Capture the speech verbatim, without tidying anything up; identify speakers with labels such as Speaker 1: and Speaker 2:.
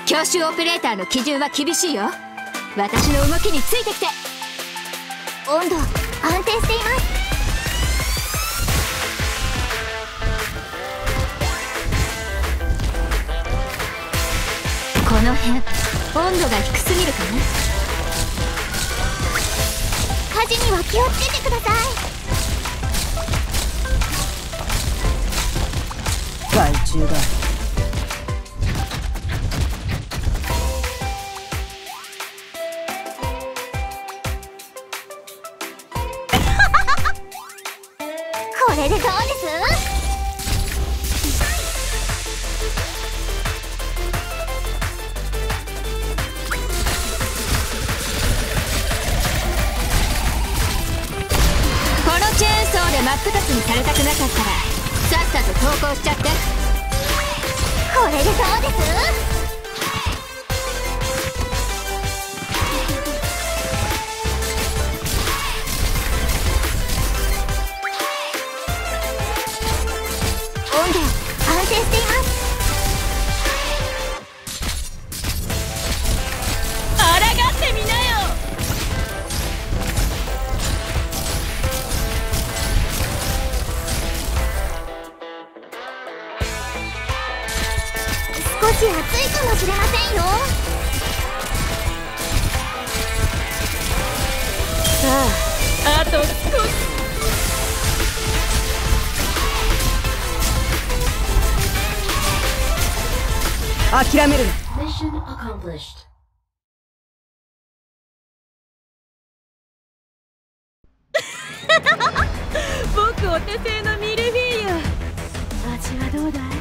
Speaker 1: 教習オペレーターの基準は厳しいよ。私の動きについてきて。
Speaker 2: 温度安定しています。
Speaker 1: この辺温度が低すぎるかな。
Speaker 2: 火事には気をつけてください。
Speaker 3: 害虫だ。
Speaker 2: これでどうです？
Speaker 1: チェーンソーで真っ二つにされたくなかったらさっさと投降しちゃって。
Speaker 2: これでどうです？温度安定しています。
Speaker 1: あらがってみなよ。
Speaker 2: 少し暑いかもしれませんよ。
Speaker 1: さあ、あと少し。
Speaker 3: 諦めるな。
Speaker 1: 僕お手製のミルフィーユ、味はどうだい？